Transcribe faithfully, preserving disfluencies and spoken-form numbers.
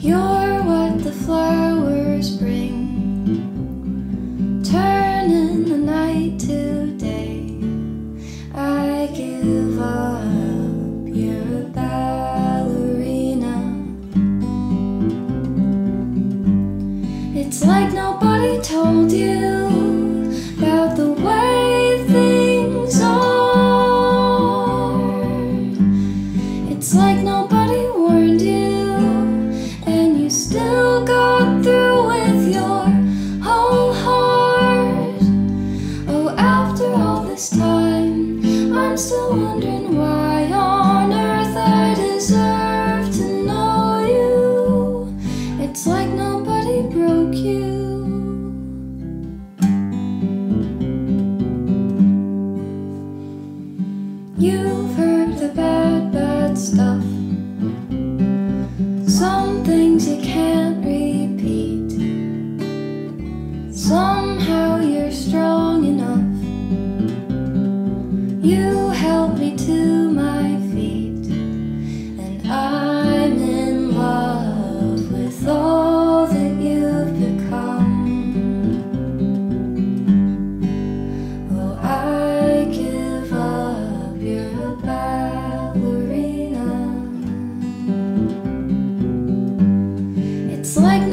You're what the flowers bring, turning the night to day. I give up, you're a ballerina. It's like nobody told you about the way things are. It's like nobody warned you, and you still got through with your whole heart. Oh, after all this time, I'm still wondering why on earth I deserve to know you. It's like nobody broke you. You've heard the bad, bad stuff, some things you can't repeat. Somehow you're strong enough. You held me to my feet, and I'm in love with all that you've become. Oh, I give up, you're a ballerina. It's like